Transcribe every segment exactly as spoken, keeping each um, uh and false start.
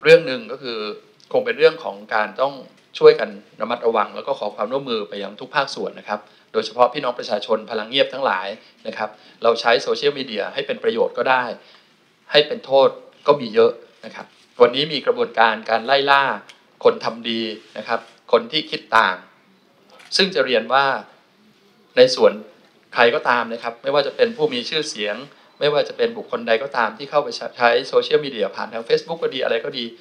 เรื่องหนึ่งก็คือคงเป็นเรื่องของการต้องช่วยกันระมัดระวังแล้วก็ขอความร่วมมือไปยังทุกภาคส่วนนะครับโดยเฉพาะพี่น้องประชาชนพลังเงียบทั้งหลายนะครับเราใช้โซเชียลมีเดียให้เป็นประโยชน์ก็ได้ให้เป็นโทษก็มีเยอะนะครับวันนี้มีกระบวนการการไล่ล่าคนทำดีนะครับคนที่คิดต่างซึ่งจะเรียนว่าในส่วนใครก็ตามนะครับไม่ว่าจะเป็นผู้มีชื่อเสียงไม่ว่าจะเป็นบุคคลใดก็ตามที่เข้าไปใช้โซเชียลมีเดียผ่านทาง Facebook ก็ดีอะไรก็ดี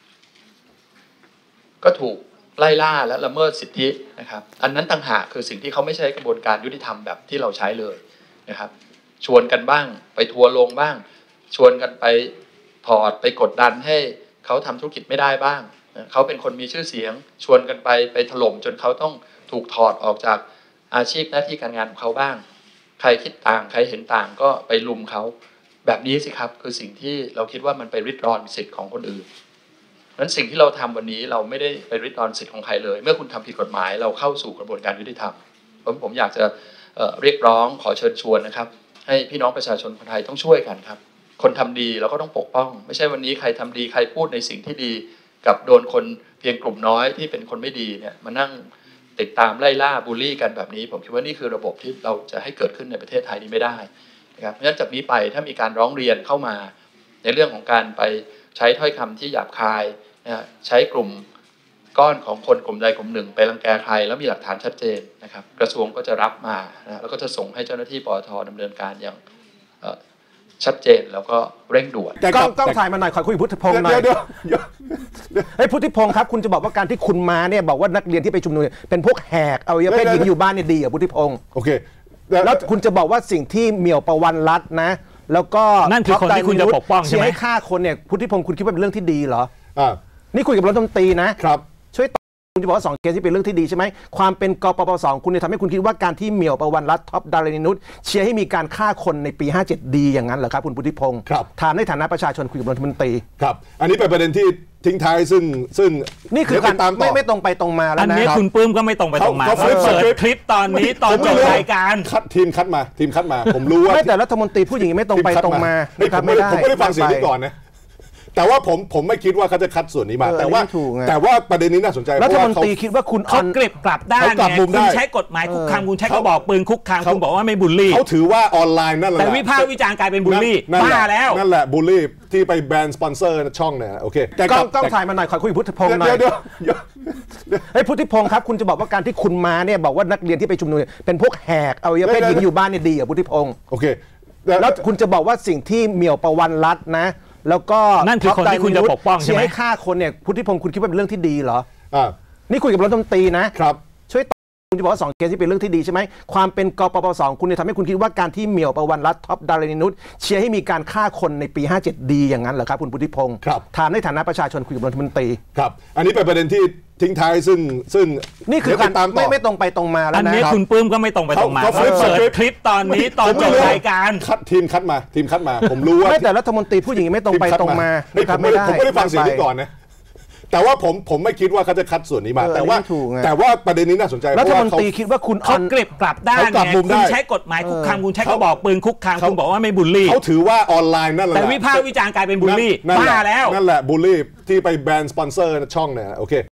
ก็ถูกไล่ล่าและละเมิดสิทธินะครับอันนั้นต่างหากคือสิ่งที่เขาไม่ใช้กระบวนการยุติธรรมแบบที่เราใช้เลยนะครับชวนกันบ้างไปทัวร์ลงบ้างชวนกันไปถอดไปกดดันให้เขาทำธุรกิจไม่ได้บ้างเขาเป็นคนมีชื่อเสียงชวนกันไปไปถล่มจนเขาต้องถูกถอดออกจากอาชีพหน้าที่การงานของเขาบ้างใครคิดต่างใครเห็นต่างก็ไปลุมเขาแบบนี้สิครับคือสิ่งที่เราคิดว่ามันไปริดรอนสิทธิ์ของคนอื่นนั้นสิ่งที่เราทำวันนี้เราไม่ได้ไปริดรอนสิทธิ์ของใครเลยเมื่อคุณทำผิดกฎหมายเราเข้าสู่กระบวนการยุติธรรมผมผมอยากจะเอ่อเรียกร้องขอเชิญชวนนะครับให้พี่น้องประชาชนคนไทยต้องช่วยกันครับคนทำดีเราก็ต้องปกป้องไม่ใช่วันนี้ใครทำดีใครพูดในสิ่งที่ดีกับโดนคนเพียงกลุ่มน้อยที่เป็นคนไม่ดีเนี่ยมานั่งติดตามไล่ล่าบูลลี่กันแบบนี้ผมคิดว่านี่คือระบบที่เราจะให้เกิดขึ้นในประเทศไทยนี้ไม่ได้นะครับเพราะฉะนั้นจากนี้ไปถ้ามีการร้องเรียนเข้ามาในเรื่องของการไปใช้ถ้อยคำที่หยาบคายนะใช้กลุ่มก้อนของคนกลุ่มใดกลุ่มหนึ่งไปรังแกใครแล้วมีหลักฐานชัดเจนนะครับกระทรวงก็จะรับมานะแล้วก็จะส่งให้เจ้าหน้าที่ปอทดำเนินการอย่างชัดเจนแล้วก็เร่งด่วนกล้องกล้องถ่ายมาหน่อยขอคุยพุทธิพงศ์หน่อยเดี๋ยวเดี๋ยวไอ้พุทธิพงศ์ครับคุณจะบอกว่าการที่คุณมาเนี่ยบอกว่านักเรียนที่ไปชุมนุมเป็นพวกแหกเอาเพศหญิงอยู่บ้านเนี่ยดีอ่ะพุทธิพงศ์โอเคแล้วคุณจะบอกว่าสิ่งที่เหมี่ยวประวันรัตน์นะแล้วก็นั่นคือคนที่คุณจะปกป้องใช่ไหมให้ฆ่าคนเนี่ยพุทธิพงศ์คุณคิดว่าเป็นเรื่องที่ดีเหรออ่านี่คุยกับรัฐมนตรีนะครับช่วยคุณจะบอกว่าสองเคสที่เป็นเรื่องที่ดีใช่ไหมความเป็นกปปสคุณเนี่ยทำให้คุณคิดว่าการที่เหมี่ยวประวันรัตน์ท็อปดารณีนุชเชียร์ให้มีการฆ่าคนในปีห้าเจ็ดดีอย่างนั้นเหรอครับคุณพุทธิพงศ์ครับถามในฐานะประชาชนคุยกับรัฐมนตรีครับอันนี้เป็นประเด็นที่ทิ้งท้ายซึ่งซึ่งนี่คือการไม่ไม่ตรงไปตรงมาแล้วนะอันนี้คุณปื้มก็ไม่ตรงไปตรงมาเปิดคลิปตอนนี้ตอนจบรายการคัดทีมคัดมาทีมคัดมาผมรู้ว่าไม่แต่รัฐมนตรีผู้หญิงไม่ตรงไปตรงมาไม่ได้ผมไม่ได้ฟังเสียงนี้ก่อนนะแต่ว่าผมผมไม่คิดว่าเขาจะคัดส่วนนี้มาแต่ว่าแต่ว่าประเด็นนี้น่าสนใจรัฐมนตรีคิดว่าคุณเขาเก็บกลับได้ไงคุณใช้กฎหมายคุกคามคุณใช้กระบอกปืนคุกคามคุณบอกว่าไม่บูลลี่เขาถือว่าออนไลน์นั่นแหละแต่วิพากษ์วิจารณ์กลายเป็นบูลลี่บ้าแล้วนั่นแหละบูลลี่ที่ไปแบนสปอนเซอร์ช่องเนี่ยโอเคกล้องกล้องถ่ายมาหน่อยขอคุยพุทธิพงศ์หน่อยเดี๋ยวไอ้พุทธิพงศ์ครับคุณจะบอกว่าการที่คุณมาเนี่ยบอกว่านักเรียนที่ไปชุมนุมเป็นพวกแหกเอาเพศหญิงอยู่บ้านเนี่ยดีอ่ะพุทธิพงศ์โอเคแล้วคุณจะบอกว่าสิ่งที่เหมี่ยวประวันรัตน์นะแล้วก็นั่นคือคนที่คุณจะปกป้องใช่ไหมให้ฆ่าคนเนี่ยพุทธิพงศ์คุณคิดว่าเป็นเรื่องที่ดีเหรออ่านี่คุยกับรัฐมนตรีนะครับช่วยคุณจะบอกว่าสองเคสที่เป็นเรื่องที่ดีใช่ไหมความเป็นกปปสคุณเนี่ยทำให้คุณคิดว่าการที่เหมี่ยวประวันรัตน์ท็อปดารณีนุชเชียร์ให้มีการฆ่าคนในปีห้าเจ็ดดีอย่างนั้นเหรอครับคุณพุทธิพงศ์ครับถามในฐานะประชาชนคุยกับรัฐมนตรีครับอันนี้เป็นประเด็นที่ทิ้งท้ายซึ่งซึ่งนี่คือการไม่ไม่ตรงไปตรงมาแล้วนะอันนี้คุณปื้มก็ไม่ตรงไปตรงมาเปิดคลิปตอนนี้ตอนจบรายการคัดทีมคัดมาทีมคัดมาผมรู้ว่าไม่แต่รัฐมนตรีผู้หญิงไม่ตรงไปตรงมาไม่ได้ผมไม่ได้ฟังเสียงนี้ก่อนนะแต่ว่าผมผมไม่คิดว่าเขาจะคัดส่วนนี้มาแต่ว่าแต่ว่าประเด็นนี้น่าสนใจรัฐมนตรีคิดว่าคุณเขาเก็บกลับได้ไงคุณใช้กฎหมายคุกคามคุณใช้กระบอกปืนคุกคามคุณบอกว่าไม่บูลลี่เขาถือว่าออนไลน์นั่นแหละแต่วิพากษ์วิจารณ์กลายเป็นบูลลี่บ้าแล้วนั่นแหละบูลลี่ที่ไปแบนสปอนเซอร์ช่องเนี่ยโอเค